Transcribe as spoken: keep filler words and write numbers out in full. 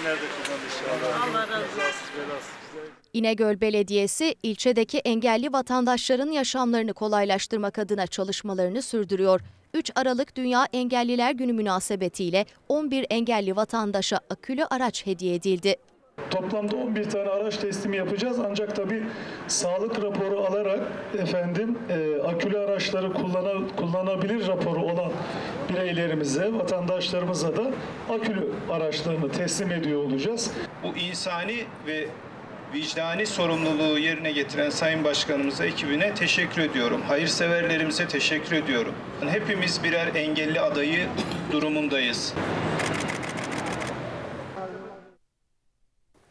günlerde kullan inşallah. Allah razı olsun. İnegöl Belediyesi, ilçedeki engelli vatandaşların yaşamlarını kolaylaştırmak adına çalışmalarını sürdürüyor. üç Aralık Dünya Engelliler Günü münasebetiyle on bir engelli vatandaşa akülü araç hediye edildi. Toplamda on bir tane araç teslimi yapacağız, ancak tabii sağlık raporu alarak efendim e, akülü araçları kullana, kullanabilir raporu olan bireylerimize, vatandaşlarımıza da akülü araçlarını teslim ediyor olacağız. Bu insani ve vicdani sorumluluğu yerine getiren Sayın Başkanımıza, ekibine teşekkür ediyorum. Hayırseverlerimize teşekkür ediyorum. Hepimiz birer engelli adayı durumundayız.